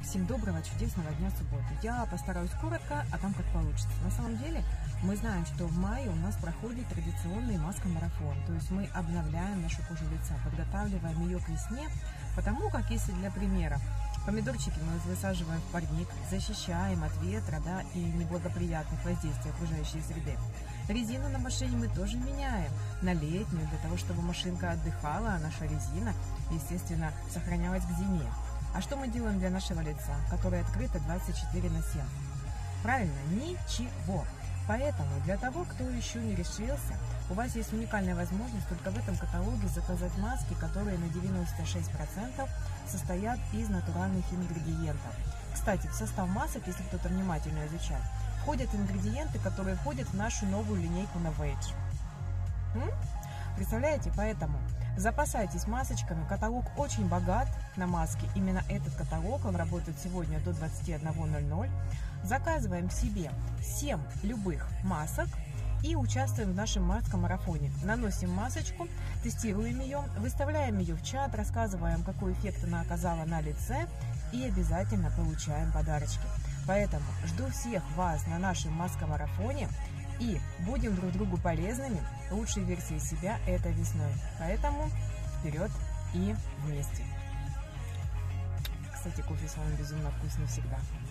Всем доброго, чудесного дня субботы. Я постараюсь коротко, а там как получится. На самом деле мы знаем, что в мае у нас проходит традиционный маска-марафон. То есть мы обновляем нашу кожу лица, подготавливаем ее к весне, потому как, если для примера, помидорчики мы высаживаем в парник, защищаем от ветра, и неблагоприятных воздействий окружающей среды. Резину на машине мы тоже меняем на летнюю, для того, чтобы машинка отдыхала, а наша резина, естественно, сохранялась к зиме. А что мы делаем для нашего лица, которое открыто 24/7? Правильно, ничего. Поэтому для того, кто еще не решился, у вас есть уникальная возможность только в этом каталоге заказать маски, которые на 96% состоят из натуральных ингредиентов. Кстати, в состав масок, если кто-то внимательно изучает, входят ингредиенты, которые входят в нашу новую линейку Novage. Представляете? Поэтому запасайтесь масочками. Каталог очень богат на маски. Именно этот каталог, он работает сегодня до 21:00. Заказываем себе 7 любых масок и участвуем в нашем маскомарафоне. Наносим масочку, тестируем ее, выставляем ее в чат, рассказываем, какой эффект она оказала на лице, и обязательно получаем подарочки. Поэтому жду всех вас на нашем маскомарафоне. И будем друг другу полезными. Лучшей версией себя это весной. Поэтому вперед и вместе. Кстати, кофе с вами безумно вкусный всегда.